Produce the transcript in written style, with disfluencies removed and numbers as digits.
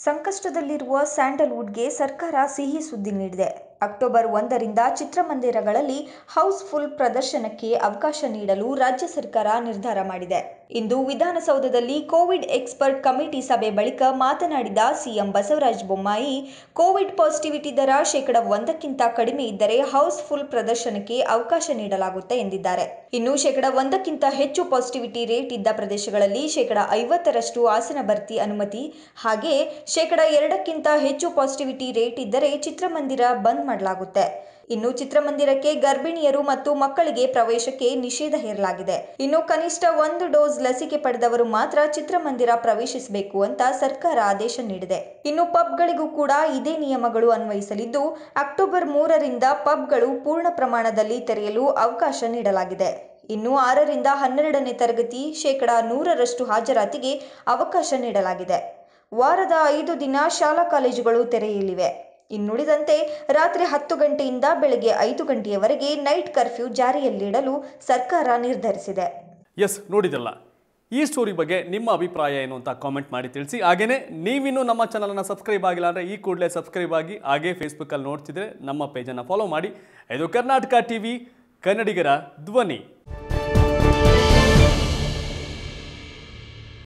ಸಂಕಷ್ಟದಲ್ಲಿರುವ ಸ್ಯಾಂಡಲ್ವುಡ್ಗೆ ಸರ್ಕಾರ ಸಿಹಿ ಸುದ್ದಿ ನೀಡಿದೆ. ಅಕ್ಟೋಬರ್ 1ರಿಂದ ಚಿತ್ರಮಂದಿರಗಳಲ್ಲಿ ಹೌಸ್ಫುಲ್ ಪ್ರದರ್ಶನಕ್ಕೆ ಅವಕಾಶ ನೀಡಲು ರಾಜ್ಯ ಸರ್ಕಾರ ನಿರ್ಧಾರ ಮಾಡಿದೆ. ಇಂದು ವಿಧಾನಸೌಧದಲ್ಲಿ ಕೋವಿಡ್ ಎಕ್ಸ್ಪರ್ಟ್ ಕಮಿಟಿ ಸಭೆ ಬಳಿಕ ಮಾತನಾಡಿದ CM Basavaraj Bommai, Covid positivity ದರ 1%ಕ್ಕಿಂತ ಕಡಿಮೆ ಇದ್ದರೆ ಹೌಸ್ಫುಲ್ ಪ್ರದರ್ಶನಕ್ಕೆ ಅವಕಾಶ ನೀಡಲಾಗುತ್ತೆ ಎಂದಿದ್ದಾರೆ. ಇನ್ನು 1%ಕ್ಕಿಂತ ಹೆಚ್ಚು ಪಾಸಿಟಿವಿಟಿ ರೇಟ್ ಇದ್ದ ಪ್ರದೇಶಗಳಲ್ಲಿ 50% ಆಸನ ಭರ್ತಿ ಅನುಮತಿ, ಹಾಗೆ 2%ಕ್ಕಿಂತ ಹೆಚ್ಚು ಪಾಸಿಟಿವಿಟಿ ರೇಟ್ ಇದ್ದರೆ ಚಿತ್ರಮಂದಿರ ಬಂದ್ ಮಾಡಲಾಗುತ್ತೆ. ಇನ್ನು ಚಿತ್ರಮಂದಿರಕ್ಕೆ ಗರ್ಭಿಣಿಯರು ಮತ್ತು ಮಕ್ಕಳಿಗೆ ಪ್ರವೇಶಕ್ಕೆ ನಿಷೇಧ ಹೇರಲಾಗಿದೆ. ಇನ್ನು ಕನಿಷ್ಠ 1 ಡೋಸ್ ಲಸಿಕೆ ಪಡೆದವರು ಮಾತ್ರ ಚಿತ್ರಮಂದಿರ ಪ್ರವೇಶಿಸಬೇಕು ಅಂತ ಸರ್ಕಾರ ಆದೇಶ ನೀಡಿದೆ. ಇನ್ನು ಪಬ್ಗಳಿಗೂ ಕೂಡ ಇದೇ ನಿಯಮಗಳು ಅನ್ವಯಿಸಲಿದ್ದು, ಅಕ್ಟೋಬರ್ 3ರಿಂದ ಪಬ್ಗಳು ಪೂರ್ಣ ಪ್ರಮಾಣದಲ್ಲಿ ತೆರೆಯಲು ಅವಕಾಶ ನೀಡಲಾಗಿದೆ. ಇನ್ನು 6ರಿಂದ 12ನೇ ತರಗತಿ 100% ಹಾಜರಾತಿಗೆ ಅವಕಾಶ ನೀಡಲಾಗಿದೆ. ವಾರದ 5 ದಿನ ಶಾಲಾ ಕಾಲೇಜುಗಳು ತೆರೆಯಲಿವೆ. ಇನ್ನುಳಿದಂತೆ ರಾತ್ರಿ 10 ಗಂಟೆಯಿಂದ ಬೆಳಗ್ಗೆ 5 ಗಂಟೆಯವರೆಗೆ ನೈಟ್ ಕರ್ಫ್ಯೂ ಜಾರಿಯಲ್ಲಿಡಲು ಸರ್ಕಾರ ನಿರ್ಧರಿಸಿದೆ. ನೋಡಿದಲ್ಲ, ಈ ಸ್ಟೋರಿ ಬಗ್ಗೆ ನಿಮ್ಮ ಅಭಿಪ್ರಾಯ ಏನು ಅಂತ ಕಾಮೆಂಟ್ ಮಾಡಿ ತಿಳಿಸಿ. ಹಾಗೇನೇ ನೀವಿನ್ನೂ ನಮ್ಮ ಚಾನಲನ್ನು ಸಬ್ಸ್ಕ್ರೈಬ್ ಆಗಿಲ್ಲ ಅಂದರೆ ಈ ಕೂಡಲೇ ಸಬ್ಸ್ಕ್ರೈಬ್ ಆಗಿ, ಹಾಗೇ ಫೇಸ್ಬುಕ್ಕಲ್ಲಿ ನೋಡ್ತಿದ್ರೆ ನಮ್ಮ ಪೇಜನ್ನು ಫಾಲೋ ಮಾಡಿ. ಇದು ಕರ್ನಾಟಕ ಟಿವಿ, ಕನ್ನಡಿಗರ ಧ್ವನಿ.